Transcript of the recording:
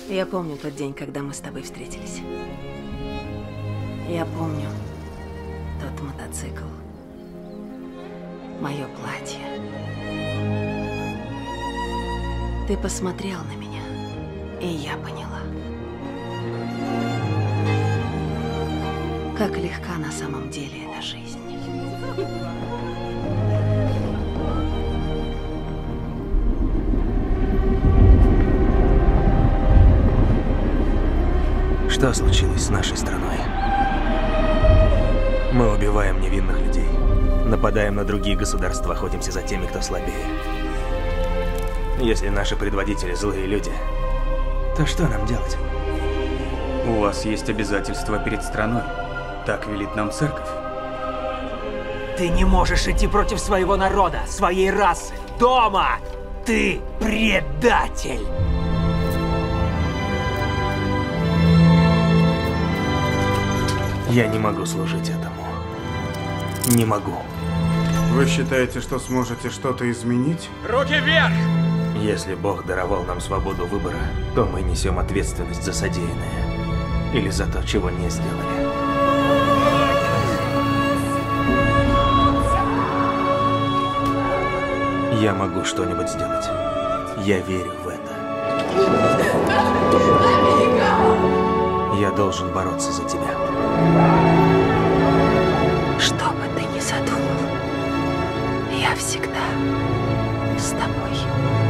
Я помню тот день, когда мы с тобой встретились. Я помню тот мотоцикл, мое платье. Ты посмотрел на меня, и я поняла, как легка на самом деле эта жизнь. Что случилось с нашей страной? Мы убиваем невинных людей, нападаем на другие государства, охотимся за теми, кто слабее. Если наши предводители злые люди, то что нам делать? У вас есть обязательства перед страной. Так велит нам церковь. Ты не можешь идти против своего народа, своей расы, дома! Ты предатель! Я не могу служить этому. Не могу. Вы считаете, что сможете что-то изменить? Руки вверх! Если Бог даровал нам свободу выбора, то мы несем ответственность за содеянное. Или за то, чего не сделали. Я могу что-нибудь сделать. Я верю в это. Я должен бороться за тебя. Что бы ты ни задумал, я всегда с тобой.